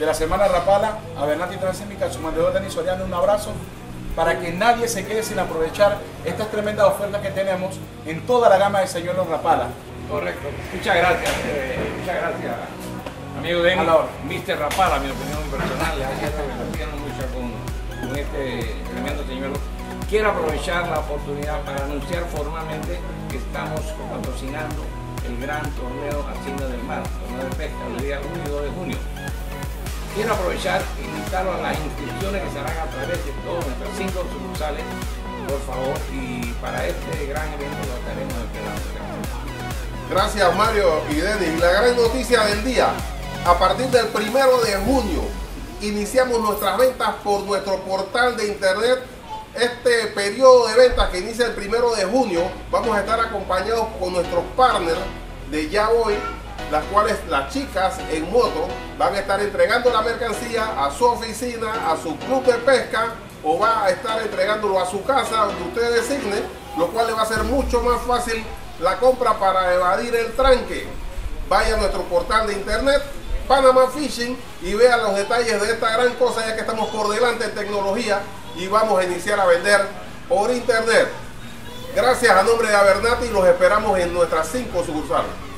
de la Semana Rapala, a Bernati Transísmica, a su mandador Denis Soriano, un abrazo, para que nadie se quede sin aprovechar estas tremendas ofertas que tenemos en toda la gama de señuelos Rapala. Correcto. Muchas gracias, amigo Denis. Mr. Rapala, mi opinión personal, ya me mucho con este tremendo señuelo. Quiero aprovechar la oportunidad para anunciar formalmente que estamos patrocinando el gran torneo Hacienda del Mar, torneo de pesca, el día 1 y 2 de junio. Quiero aprovechar e invitarlos a las inscripciones que se harán a través de todas nuestras 5 sucursales, por favor, y para este gran evento lo estaremos esperando. Gracias Mario y Denis. La gran noticia del día, a partir del 1 de junio iniciamos nuestras ventas por nuestro portal de internet. Este periodo de ventas que inicia el 1 de junio vamos a estar acompañados con nuestros partners de Ya Voy, las cuales las chicas en moto van a estar entregando la mercancía a su oficina, a su club de pesca, o va a estar entregándolo a su casa donde usted designe, lo cual le va a ser mucho más fácil la compra para evadir el tranque. Vaya a nuestro portal de internet Panama Fishing y vea los detalles de esta gran cosa, ya que estamos por delante en tecnología y vamos a iniciar a vender por internet. Gracias a nombre de Abernathy, los esperamos en nuestras 5 sucursales.